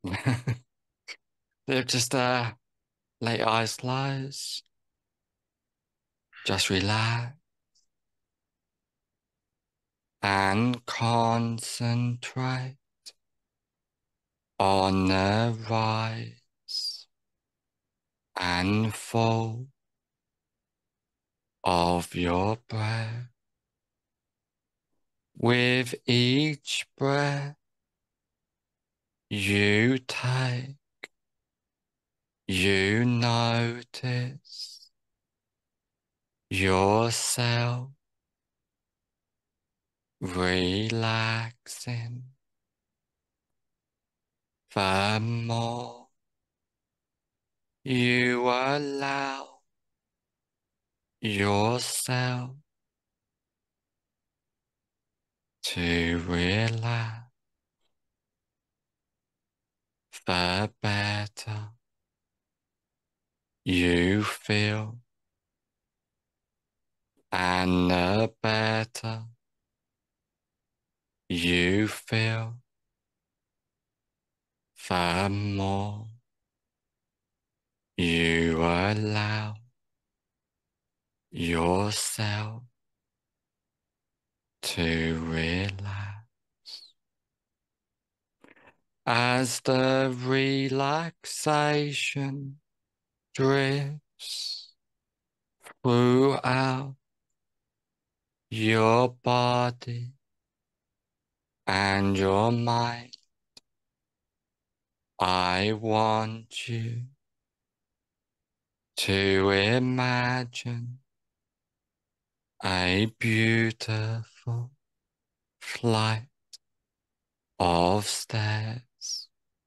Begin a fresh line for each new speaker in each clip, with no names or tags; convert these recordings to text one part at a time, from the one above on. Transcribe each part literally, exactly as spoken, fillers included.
They're just uh, let your eyes close. Just relax and concentrate on the rise and fall of your breath. With each breath you take, you notice yourself relaxing. The more you allow yourself to relax, the better you feel, and the better you feel, the more you allow yourself to relax. As the relaxation drifts throughout your body and your mind, I want you to imagine a beautiful flight of stairs,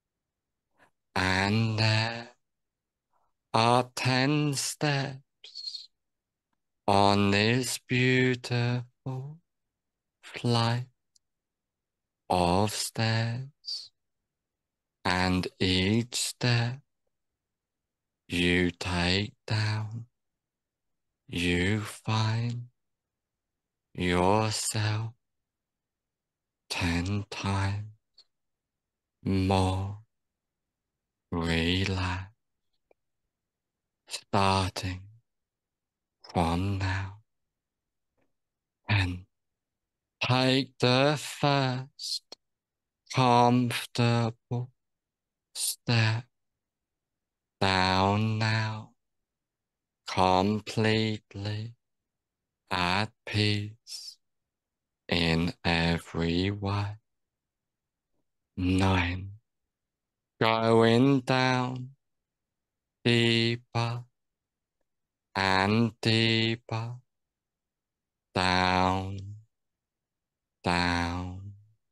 and there are ten steps on this beautiful flight of stairs, and each step you take down, you find yourself ten times more relaxed, starting from now. And take the first comfortable step down now, completely at peace in every way. Nine. Going down deeper and deeper, down, down,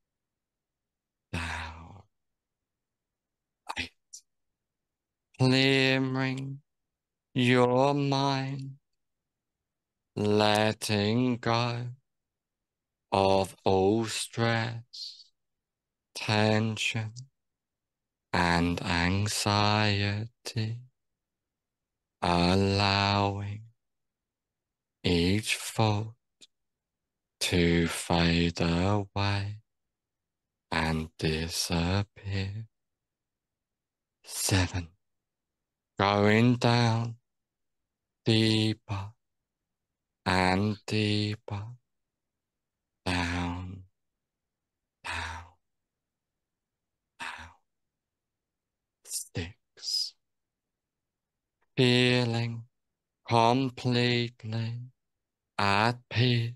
down. Eight. Clearing your mind, letting go of all stress, tension, and anxiety, allowing each thought to fade away and disappear. Seven. Going down deeper and deeper, down, down, down. Six. Feeling completely at peace,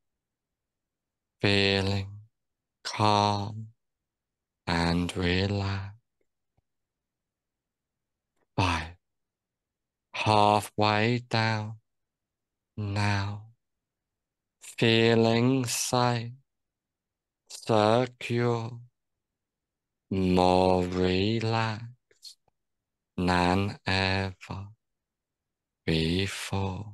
feeling calm and relaxed. Five. Halfway down now, feeling safe, secure, more relaxed than ever before.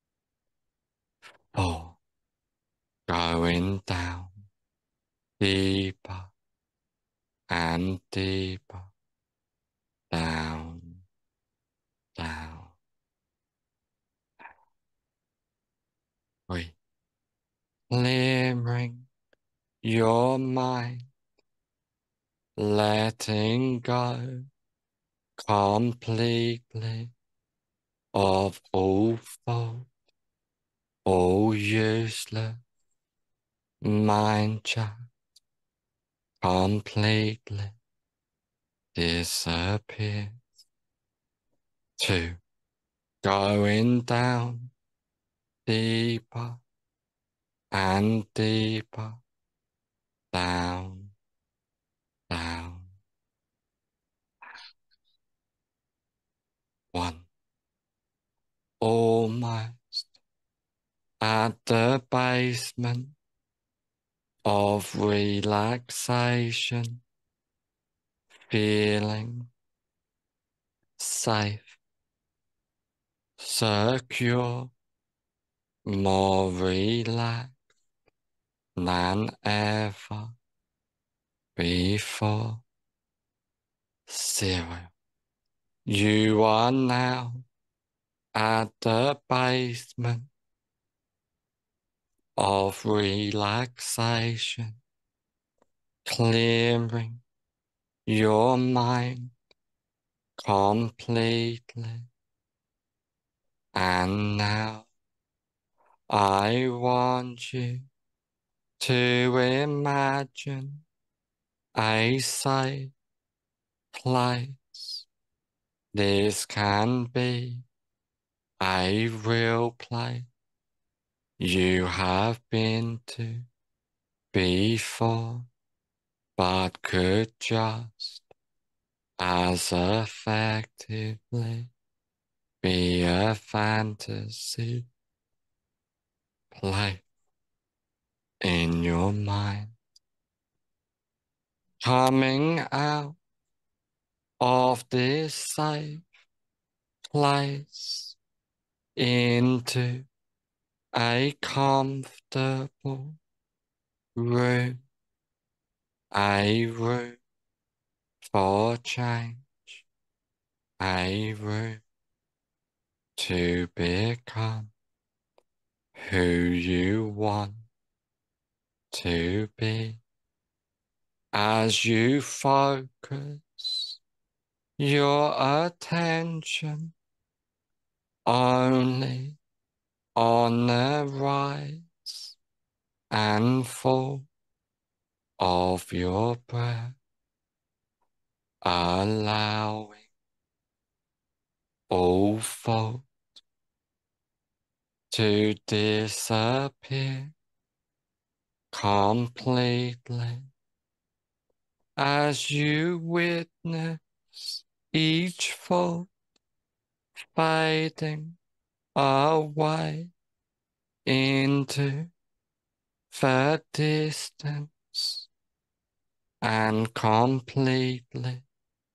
Four. Going down deeper and deeper, down, down. Three. Clearing your mind, letting go completely of all thought, all useless mind chat completely disappear. Two, going down deeper and deeper, down, down. One, almost at the basement of relaxation, feeling safe, secure, more relaxed than ever before. Zero. You are now at the basement of relaxation, clearing your mind completely. And now I want you to imagine a safe place. This can be a real place you have been to before, but could just as effectively be a fantasy play in your mind. Coming out of this safe place into a comfortable room, a room for change, a room to become who you want to be. As you focus your attention only on the rise and fall of your breath, allowing all thought to disappear completely as you witness each thought fading away into the distance and completely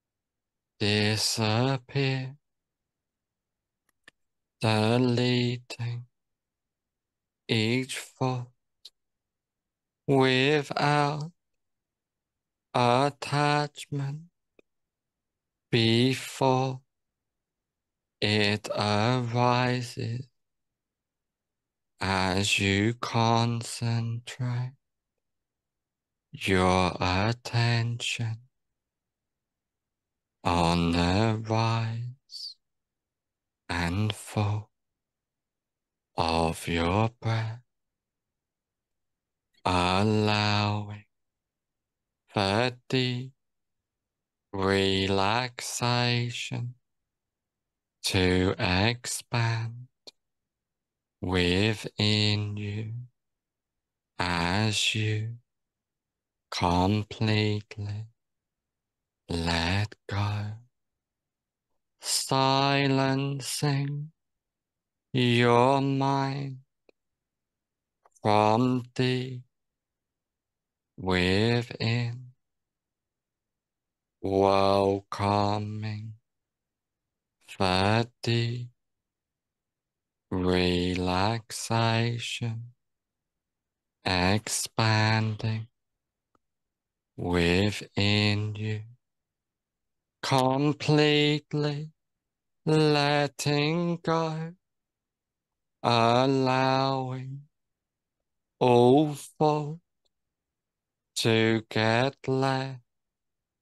disappear, deleting each thought without attachment before it arises as you concentrate your attention on the rise and fall of your breath, allowing the deep relaxation to expand within you as you completely let go, silencing your mind from deep within, welcoming the deep relaxation expanding within you, completely letting go, allowing all thought to get left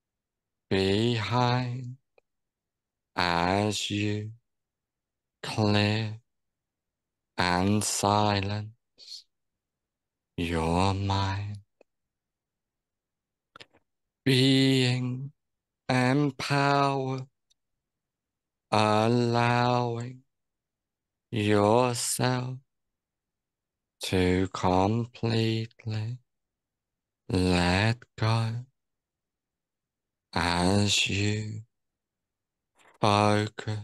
behind as you clear and silence your mind, being empowered, allowing yourself to completely let go as you focus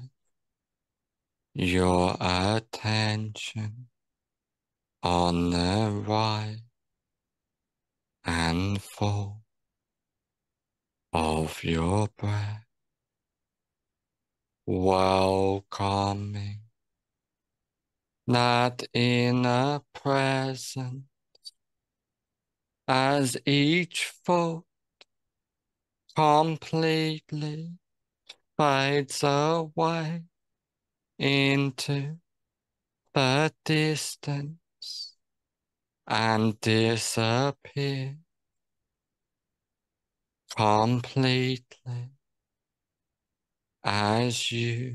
your attention on the rise and fall of your breath, welcoming that inner presence as each thought completely fades away into the distance and disappear completely as you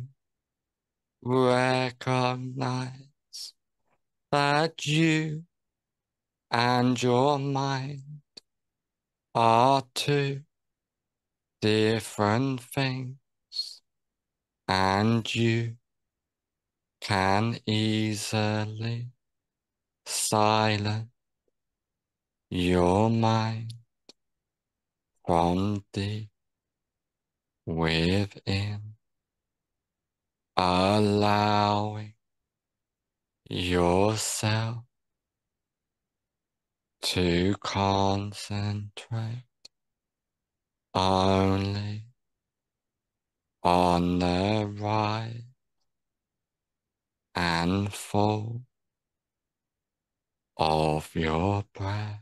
recognize that you and your mind are two different things, and you can easily silence your mind from deep within, allowing yourself to concentrate only on the rise and fall of your breath,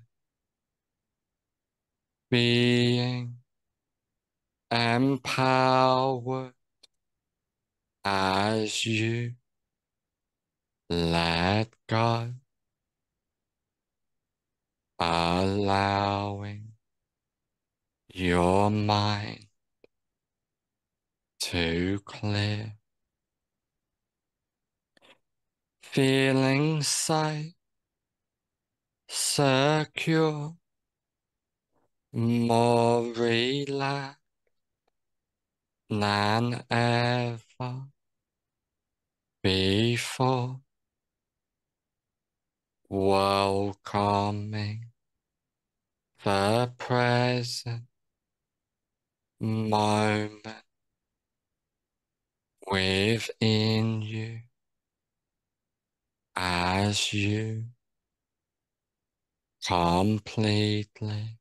being empowered as you let go, allowing your mind to clear, feeling safe, secure, more relaxed than ever before, welcoming the present moment within you as you completely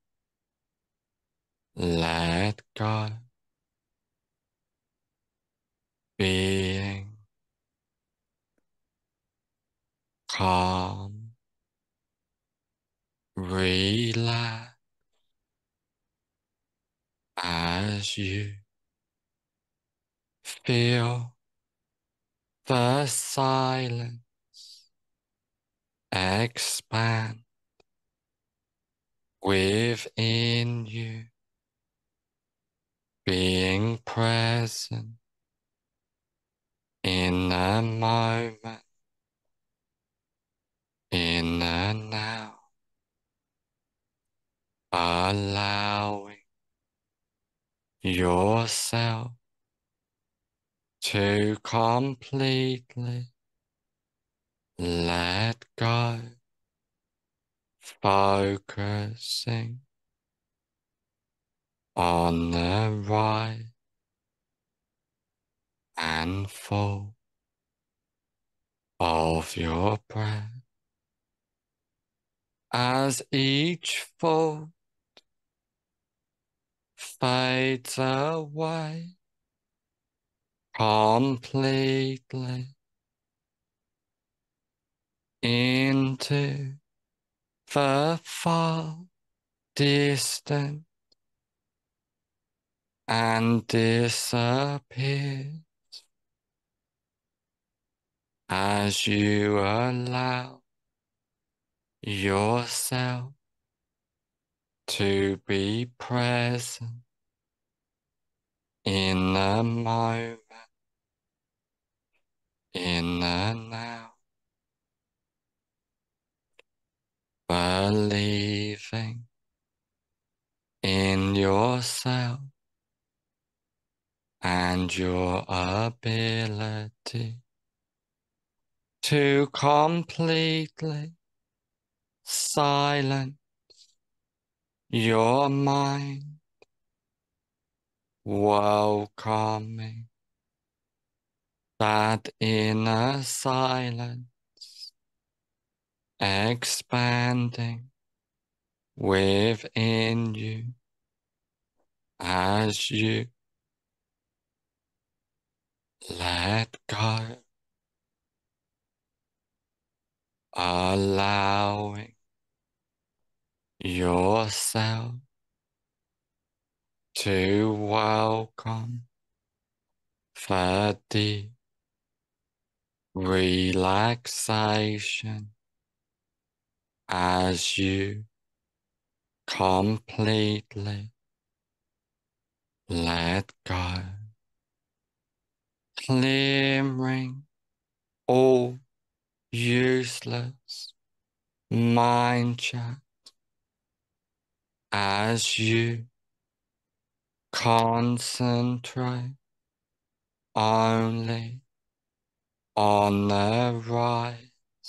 let go, being calm, relax as you feel the silence expand within you, being present in the moment, in the now, allowing yourself to completely let go, focusing on the rise and fall of your breath as each fall fades away completely into the far distance and disappear as you allow yourself to be present in the moment, in the now, believing in yourself and your ability to completely silence your mind, welcoming that inner silence, expanding within you as you let go, allowing yourself to welcome the deep relaxation as you completely let go, clearing all useless mind chat as you concentrate only on the rise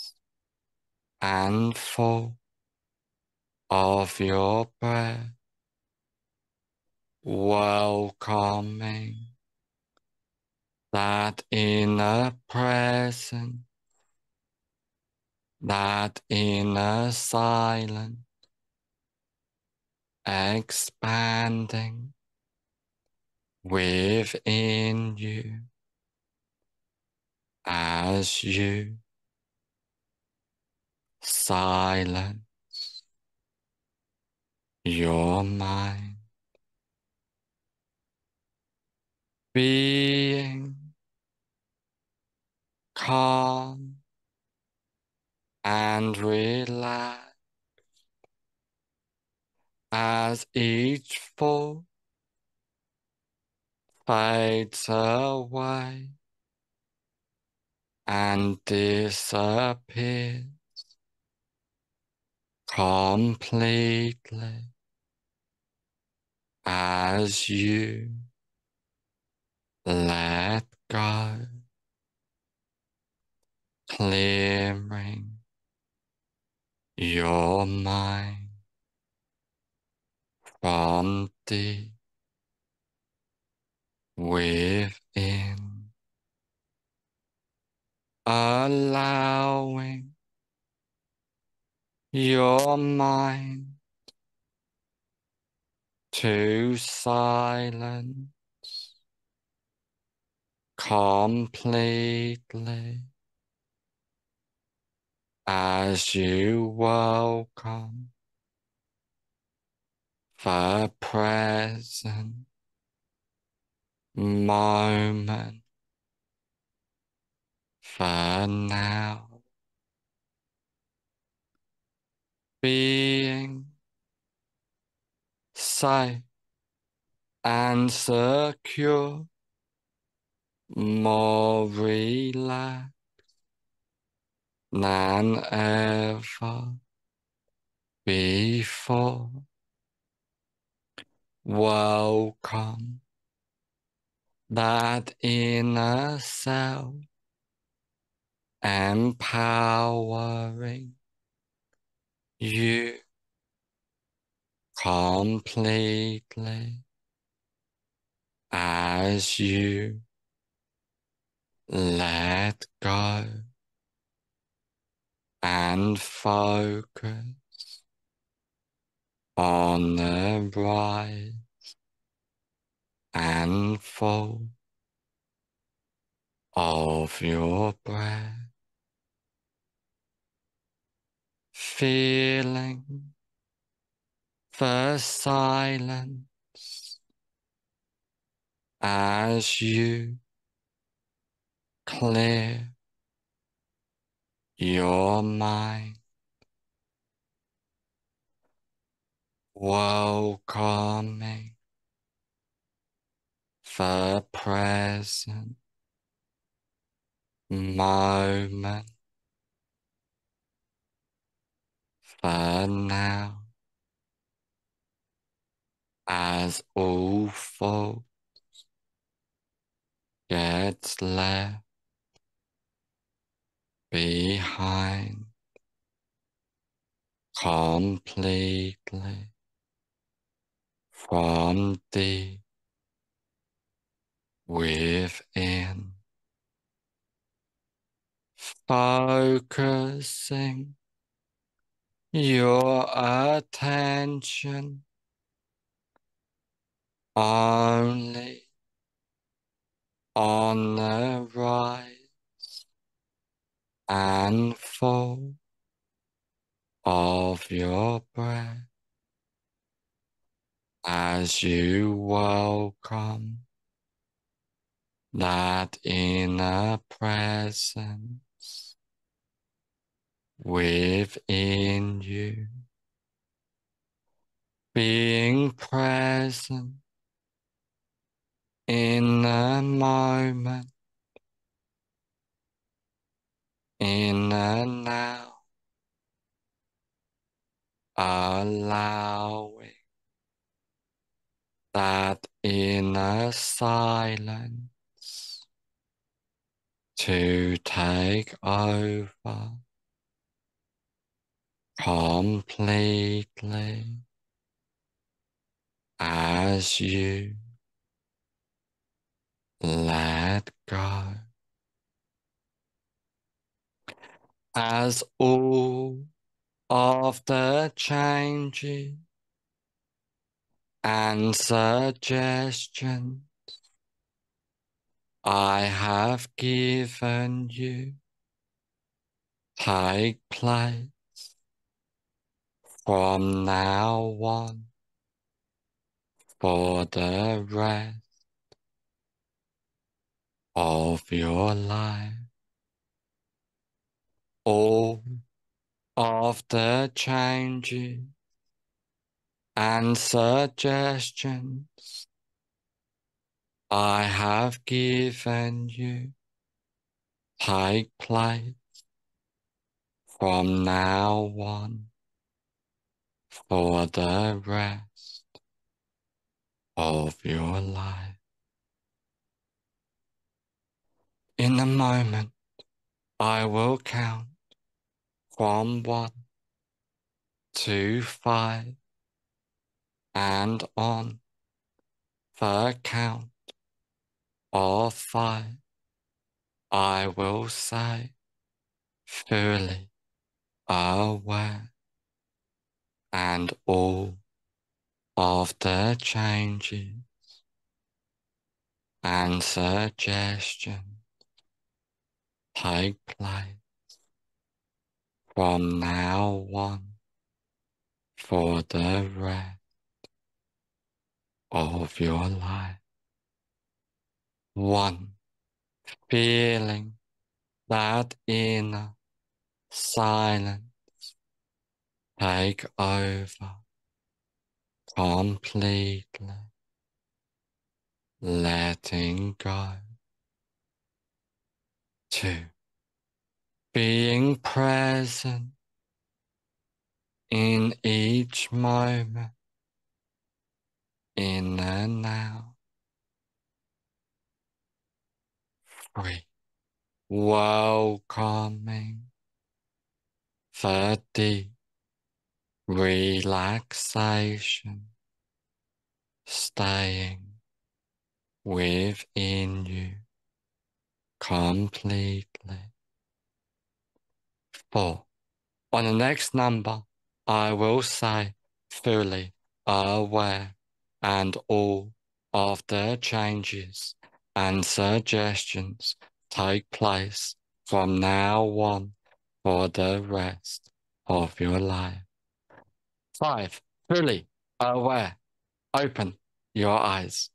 and fall of your breath, welcoming that inner presence, that inner silence, expanding within you as you silence your mind, being calm and relaxed as each thought fades away and disappears completely as you let go, clearing your mind from deep within, allowing your mind to silence completely as you welcome the present moment, for now, being safe and secure, more relaxed than ever before. Welcome that inner self, empowering you completely as you let go and focus on the rise and fall of your breath, feeling the silence as you clear your mind, welcoming the present moment, for now, as all thoughts get left behind completely from deep within, focusing your attention only on the rise and fall of your breath as you welcome that inner presence within you, being present in the moment, in the now, allowing that inner silence to take over completely as you let go, as all of the changes and suggestions I have given you take place from now on for the rest of your life. All of the changes and suggestions I have given you take place from now on for the rest of your life. In a moment, I will count from one to five, and on the count of five, I will say, fully aware, and all of the changes and suggestions take place from now on for the rest of your life. One, feeling that inner silence take over completely, letting go. Two, being present in each moment, in the now. Three, welcoming the deep relaxation staying within you completely. Four, on the next number, I will say fully aware, and all of the changes and suggestions take place from now on for the rest of your life. Five, fully aware. Open your eyes.